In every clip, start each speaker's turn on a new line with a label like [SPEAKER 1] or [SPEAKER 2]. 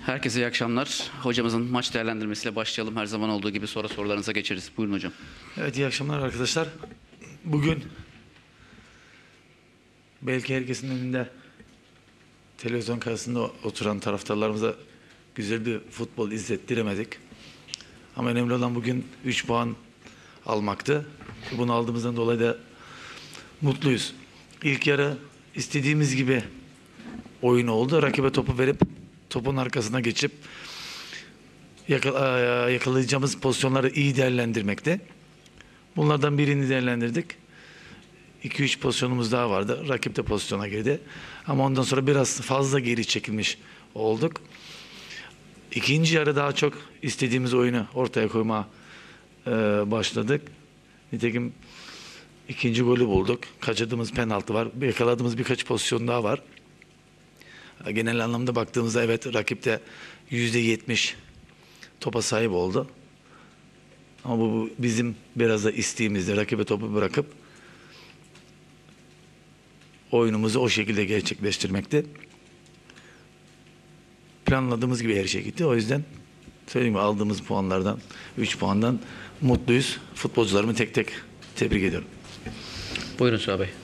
[SPEAKER 1] Herkese iyi akşamlar. Hocamızın maç değerlendirmesiyle başlayalım. Her zaman olduğu gibi sonra sorularınıza geçeriz. Buyurun hocam.
[SPEAKER 2] Evet, iyi akşamlar arkadaşlar. Bugün belki herkesin önünde televizyon karşısında oturan taraftarlarımıza güzel bir futbol izlettiremedik. Ama önemli olan bugün 3 puan almaktı. Bunu aldığımızdan dolayı da mutluyuz. İlk yarı istediğimiz gibi oyun oldu. Rakibe topu verip topun arkasına geçip yakalayacağımız pozisyonları iyi değerlendirmekte. Bunlardan birini değerlendirdik. 2-3 pozisyonumuz daha vardı. Rakip de pozisyona girdi. Ama ondan sonra biraz fazla geri çekilmiş olduk. İkinci yarı daha çok istediğimiz oyunu ortaya koyma başladık. Nitekim ikinci golü bulduk. Kaçırdığımız penaltı var. Yakaladığımız birkaç pozisyon daha var. Genel anlamda baktığımızda evet, rakip de %70 topa sahip oldu. Ama bu bizim biraz da isteğimizdi. Rakibe topu bırakıp oyunumuzu o şekilde gerçekleştirmekti. Planladığımız gibi her şey gitti. O yüzden söyleyeyim, aldığımız puanlardan, 3 puandan mutluyuz. Futbolcularımı tek tek tebrik ediyorum.
[SPEAKER 1] Buyurun Suha Bey.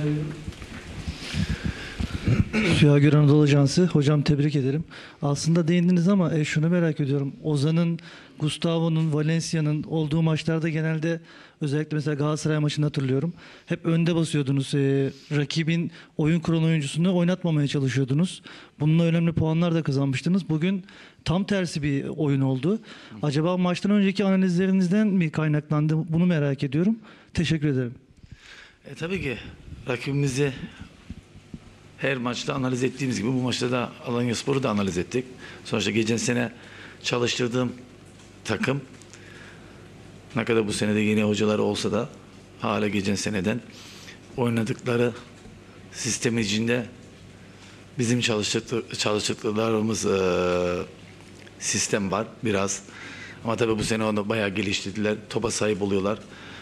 [SPEAKER 3] Suha Gür Anadolu Ajansı. Hocam tebrik ederim. Aslında değindiniz ama şunu merak ediyorum. Ozan'ın, Gustavo'nun, Valencia'nın olduğu maçlarda genelde, özellikle mesela Galatasaray maçını hatırlıyorum, hep önde basıyordunuz. Rakibin oyun kuran oyuncusunu oynatmamaya çalışıyordunuz. Bununla önemli puanlar da kazanmıştınız. Bugün tam tersi bir oyun oldu. Acaba maçtan önceki analizlerinizden mi kaynaklandı? Bunu merak ediyorum. Teşekkür ederim.
[SPEAKER 2] Tabii ki rakibimizi her maçta analiz ettiğimiz gibi bu maçta da Alanyaspor'u da analiz ettik. Sonuçta geçen sene çalıştırdığım takım, ne kadar bu senede yeni hocaları olsa da hala geçen seneden oynadıkları sistem içinde bizim çalıştıklarımız sistem var biraz. Ama tabii bu sene onu bayağı geliştirdiler. Topa sahip oluyorlar.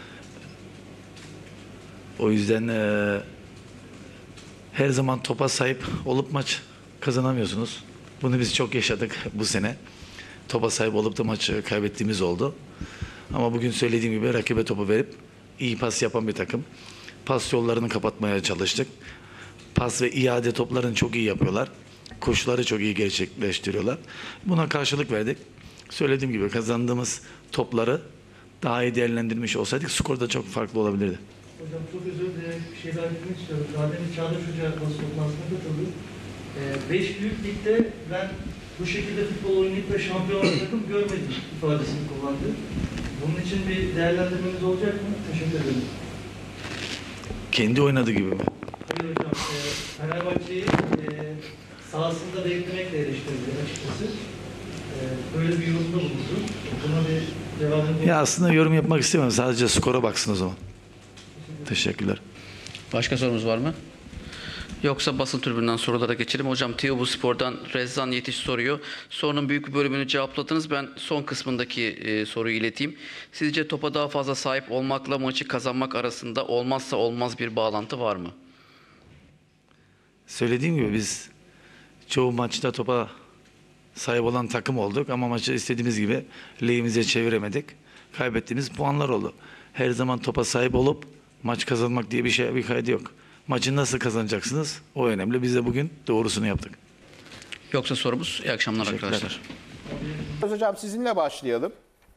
[SPEAKER 2] O yüzden her zaman topa sahip olup maç kazanamıyorsunuz. Bunu biz çok yaşadık bu sene. Topa sahip olup da maçı kaybettiğimiz oldu. Ama bugün söylediğim gibi rakibe topu verip iyi pas yapan bir takım. Pas yollarını kapatmaya çalıştık. Pas ve iade toplarını çok iyi yapıyorlar. Koşuları çok iyi gerçekleştiriyorlar. Buna karşılık verdik. Söylediğim gibi kazandığımız topları daha iyi değerlendirmiş olsaydık skor da çok farklı olabilirdi.
[SPEAKER 3] Hocam çok özür dilerim. Bir şey daha eklemek istiyorum. Zaten Çağdaş Hoca basın toplantısına katıldı. 5 büyük ligde ben bu şekilde futbol oynayıp da şampiyon olan takım görmedim ifadesini kullandı. Bunun için bir değerlendirmeniz olacak mı? Teşekkür ederim.
[SPEAKER 2] Kendi oynadığı gibi mi?
[SPEAKER 3] Hayır hocam. Fenerbahçe'yi sahasında beklemekle eleştirdi açıkçası. Böyle bir yorumda bulundu. Buna bir cevabını...
[SPEAKER 2] Ya aslında yorum yapmak istemem. Sadece skora baksın o zaman. Teşekkürler.
[SPEAKER 1] Başka sorumuz var mı? Yoksa basın tribünden sorulara geçelim. Hocam TVB Spor'dan Rezzan Yetiş soruyor. Sorunun büyük bir bölümünü cevapladınız. Ben son kısmındaki soruyu ileteyim. Sizce topa daha fazla sahip olmakla maçı kazanmak arasında olmazsa olmaz bir bağlantı var mı?
[SPEAKER 2] Söylediğim gibi biz çoğu maçta topa sahip olan takım olduk ama maçı istediğimiz gibi lehimize çeviremedik. Kaybettiğimiz puanlar oldu. Her zaman topa sahip olup maç kazanmak diye bir kaydı yok. Maçı nasıl kazanacaksınız? O önemli. Biz de bugün doğrusunu yaptık.
[SPEAKER 1] Yoksa sorumuz. İyi akşamlar arkadaşlar.
[SPEAKER 4] Hocam sizinle başlayalım.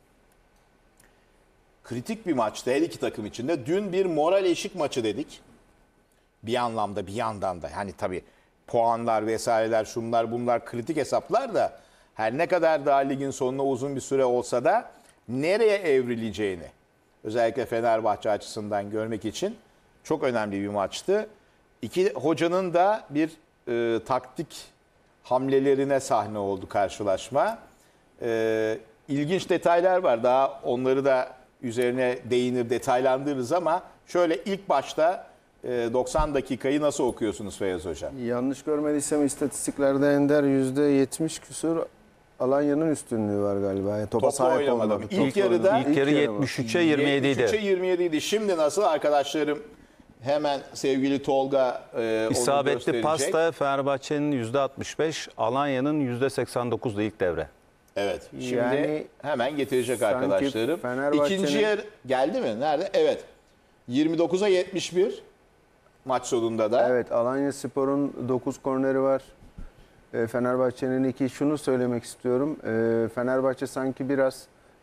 [SPEAKER 4] Kritik bir maçtı her iki takım için de. Dün bir moral eşik maçı dedik. Bir anlamda bir yandan da. Yani tabii puanlar vesaireler, şunlar bunlar kritik hesaplar da her ne kadar daha ligin sonuna uzun bir süre olsa da nereye evrileceğini özellikle Fenerbahçe açısından görmek için çok önemli bir maçtı. İki hocanın da bir taktik hamlelerine sahne oldu karşılaşma. İlginç detaylar var. Daha onları da üzerine değinir, detaylandırırız ama şöyle ilk başta 90 dakikayı nasıl okuyorsunuz Feyyaz Hocam?
[SPEAKER 5] Yanlış görmediysem istatistiklerde Ender %70 küsur Alanya'nın üstünlüğü var galiba. Yani topa sahip olmadı.
[SPEAKER 4] İlk yarıda
[SPEAKER 6] İlk yarı 73'e 27 idi.
[SPEAKER 4] 73'e 27 idi. Şimdi nasıl arkadaşlarım Hemen sevgili Tolga onu
[SPEAKER 6] İsabetli
[SPEAKER 4] gösterecek.
[SPEAKER 6] pasta Fenerbahçe'nin %65, Alanya'nın %89'da ilk devre.
[SPEAKER 4] Evet. Şimdi
[SPEAKER 5] Yani
[SPEAKER 4] hemen getirecek
[SPEAKER 5] sanki
[SPEAKER 4] arkadaşlarım.
[SPEAKER 5] Fenerbahçe'nin-
[SPEAKER 4] İkinci yer geldi mi? Nerede? Evet. 29'a 71 maç sonunda da.
[SPEAKER 5] Evet, Alanyaspor'un 9 korneri var. Fenerbahçe'nin 2. Şunu söylemek istiyorum. Fenerbahçe sanki biraz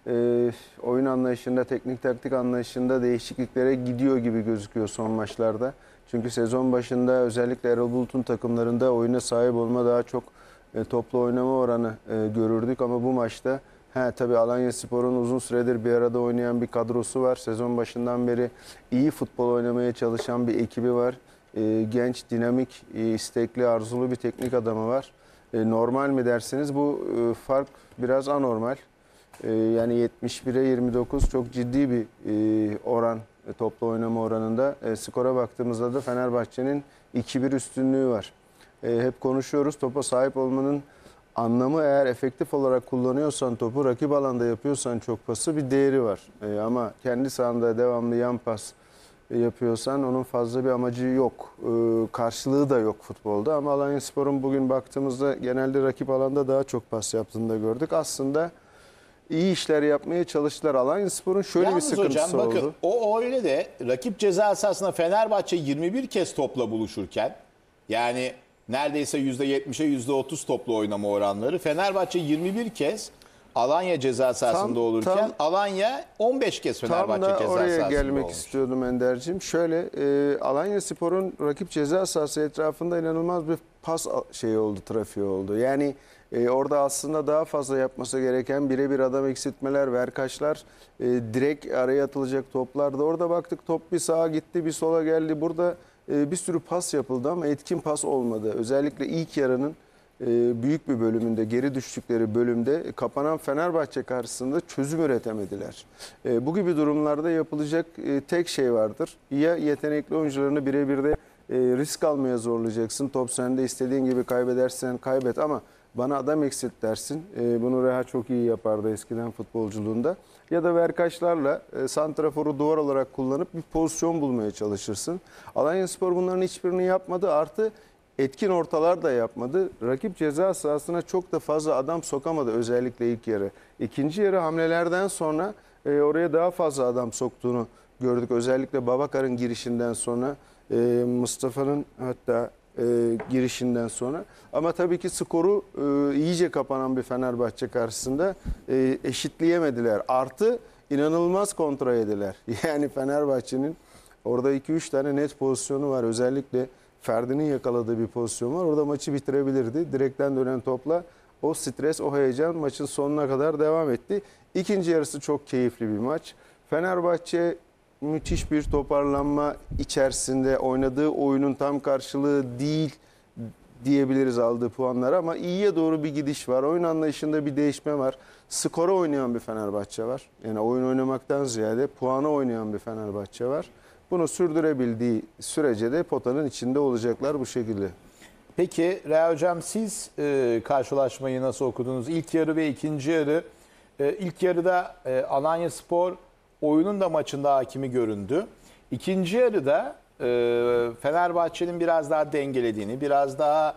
[SPEAKER 5] oyun anlayışında, teknik taktik anlayışında değişikliklere gidiyor gibi gözüküyor son maçlarda. Çünkü sezon başında özellikle Erol Bulut'un takımlarında oyuna sahip olma, daha çok toplu oynama oranı görürdük. Ama bu maçta tabii Alanyaspor'un uzun süredir bir arada oynayan bir kadrosu var. Sezon başından beri iyi futbol oynamaya çalışan bir ekibi var. Genç, dinamik, istekli, arzulu bir teknik adamı var. Normal mi dersiniz? Bu fark biraz anormal. Yani 71'e 29 çok ciddi bir oran, toplu oynama oranında. Skora baktığımızda da Fenerbahçe'nin 2-1 üstünlüğü var. Hep konuşuyoruz, topa sahip olmanın anlamı, eğer efektif olarak kullanıyorsan topu, rakip alanda yapıyorsan çok pası, bir değeri var. Ama kendi sahanda devamlı yan pas yapıyorsan onun fazla bir amacı yok. Karşılığı da yok futbolda. Ama Alanyaspor'un bugün baktığımızda genelde rakip alanda daha çok pas yaptığını da gördük. Aslında iyi işler yapmaya çalıştılar. Alanyaspor'un şöyle
[SPEAKER 4] Yalnız
[SPEAKER 5] bir sıkıntısı
[SPEAKER 4] hocam bakın
[SPEAKER 5] oldu.
[SPEAKER 4] o öyle de rakip ceza sahasında Fenerbahçe 21 kez topla buluşurken, yani neredeyse %70'e %30 toplu oynama oranları. Fenerbahçe 21 kez Alanya ceza sahasında olurken Alanya 15 kez Fenerbahçe
[SPEAKER 5] Tam da
[SPEAKER 4] ceza
[SPEAKER 5] oraya
[SPEAKER 4] sahasında
[SPEAKER 5] gelmek
[SPEAKER 4] olmuş.
[SPEAKER 5] istiyordum Ender'cim. Şöyle, Alanyaspor'un rakip ceza sahası etrafında inanılmaz bir pas şeyi oldu, trafiği oldu. Yani orada aslında daha fazla yapması gereken birebir adam eksiltmeler, verkaçlar, direkt araya atılacak toplar da. Orada baktık top bir sağa gitti, bir sola geldi. Burada bir sürü pas yapıldı ama etkin pas olmadı. Özellikle ilk yarının büyük bir bölümünde, geri düştükleri bölümde kapanan Fenerbahçe karşısında çözüm üretemediler. Bu gibi durumlarda yapılacak tek şey vardır. Ya yetenekli oyuncularını birebir de risk almaya zorlayacaksın. Top sende, istediğin gibi kaybedersen kaybet ama bana adam eksilt dersin. Bunu Reha çok iyi yapardı eskiden futbolculuğunda. Ya da verkaçlarla santraforu duvar olarak kullanıp bir pozisyon bulmaya çalışırsın. Alanyaspor bunların hiçbirini yapmadı. Artı etkin ortalar da yapmadı. Rakip ceza sahasına çok da fazla adam sokamadı, özellikle ilk yarı. İkinci yarı hamlelerden sonra oraya daha fazla adam soktuğunu gördük. Özellikle Babakar'ın girişinden sonra, Mustafa'nın hatta girişinden sonra. Ama tabii ki skoru iyice kapanan bir Fenerbahçe karşısında eşitleyemediler. Artı inanılmaz kontra yediler. Yani Fenerbahçe'nin orada 2-3 tane net pozisyonu var. Özellikle Ferdi'nin yakaladığı bir pozisyon var. Orada maçı bitirebilirdi. Direkten dönen topla o stres, o heyecan maçın sonuna kadar devam etti. İkinci yarısı çok keyifli bir maç. Fenerbahçe müthiş bir toparlanma içerisinde, oynadığı oyunun tam karşılığı değil diyebiliriz aldığı puanlar, ama iyiye doğru bir gidiş var. Oyun anlayışında bir değişme var. Skora oynayan bir Fenerbahçe var. Yani oyun oynamaktan ziyade puana oynayan bir Fenerbahçe var. Bunu sürdürebildiği sürece de potanın içinde olacaklar bu şekilde.
[SPEAKER 4] Peki Reha Hocam, siz karşılaşmayı nasıl okudunuz? İlk yarı ve ikinci yarı. İlk yarıda Alanyaspor oyunun da maçında hakimi göründü. İkinci yarıda Fenerbahçe'nin biraz daha dengelediğini, biraz daha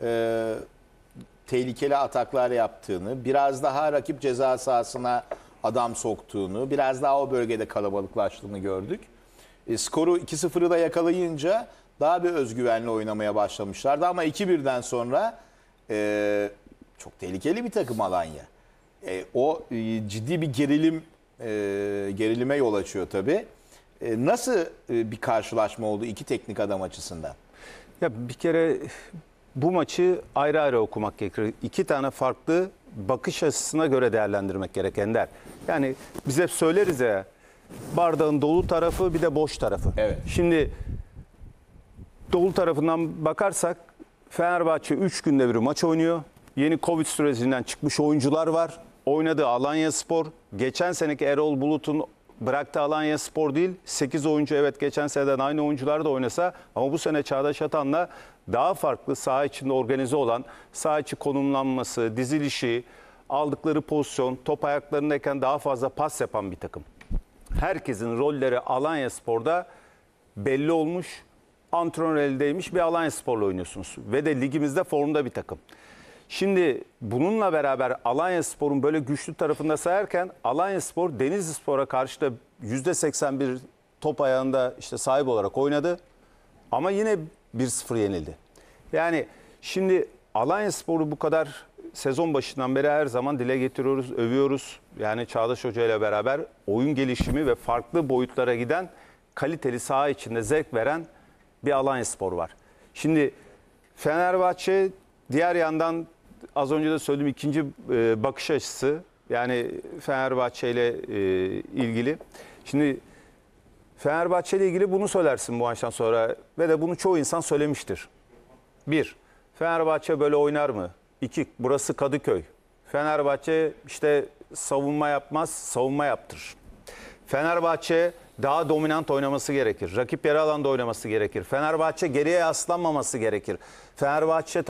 [SPEAKER 4] tehlikeli ataklar yaptığını, biraz daha rakip ceza sahasına adam soktuğunu, biraz daha o bölgede kalabalıklaştığını gördük. Skoru 2-0'ı da yakalayınca daha bir özgüvenli oynamaya başlamışlardı. Ama 2-1'den sonra çok tehlikeli bir takım Alanya. O ciddi bir gerilime yol açıyor tabii. Nasıl bir karşılaşma oldu iki teknik adam açısından?
[SPEAKER 6] Ya bir kere bu maçı ayrı ayrı okumak gerekir. İki tane farklı bakış açısına göre değerlendirmek gereken der. Yani biz hep söyleriz ya, bardağın dolu tarafı bir de boş tarafı.
[SPEAKER 4] Evet.
[SPEAKER 6] Şimdi dolu tarafından bakarsak Fenerbahçe 3 günde bir maç oynuyor. Yeni Covid sürecinden çıkmış oyuncular var. Oynadığı Alanyaspor, geçen seneki Erol Bulut'un bıraktığı Alanyaspor değil. 8 oyuncu, evet geçen seneden aynı oyuncular da oynasa ama bu sene Çağdaş Atan'la daha farklı saha içinde organize olan, saha içi konumlanması, dizilişi, aldıkları pozisyon, top ayaklarındayken daha fazla pas yapan bir takım. Herkesin rolleri Alanyaspor'da belli olmuş, antrenör eldeymiş bir Alanyaspor'la oynuyorsunuz. Ve de ligimizde formda bir takım. Şimdi bununla beraber Alanyaspor'un böyle güçlü tarafında sayarken Alanyaspor Denizlispor'a karşı da %81 top ayağında işte sahip olarak oynadı. Ama yine 1-0 yenildi. Yani şimdi Alanyaspor'u bu kadar sezon başından beri her zaman dile getiriyoruz, övüyoruz. Yani Çağdaş Hoca ile beraber oyun gelişimi ve farklı boyutlara giden kaliteli saha içinde zevk veren bir Alanyaspor var. Şimdi Fenerbahçe diğer yandan az önce de söylediğim ikinci bakış açısı yani Fenerbahçe ile ilgili. Şimdi Fenerbahçe ile ilgili bunu söylersin bu maçtan sonra ve de bunu çoğu insan söylemiştir. 1. Fenerbahçe böyle oynar mı? 2. Burası Kadıköy. Fenerbahçe işte savunma yapmaz, savunma yaptırır. Fenerbahçe daha dominant oynaması gerekir. Rakip yarı alanda oynaması gerekir. Fenerbahçe geriye yaslanmaması gerekir. Fenerbahçe